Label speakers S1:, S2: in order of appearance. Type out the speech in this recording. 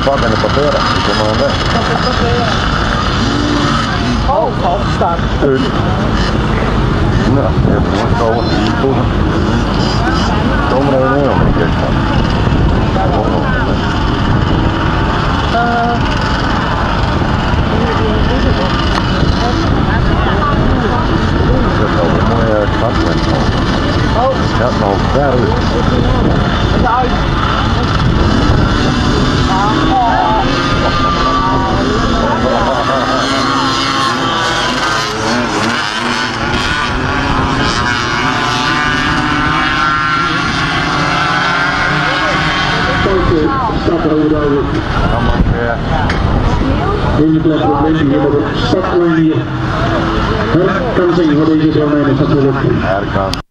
S1: va bene potere, secondo me.
S2: Oh, kopstak.
S1: Nou, even wat komen. Kom er even om, ik van. Dat is wel een mooie kraswend.
S2: Oh.
S1: Ja, nog verder.
S2: Uit.
S3: Stappen overduidelijk. Deze plek wordt mensen hier op het startlijn hier. Het kan zien wat deze domein is natuurlijk.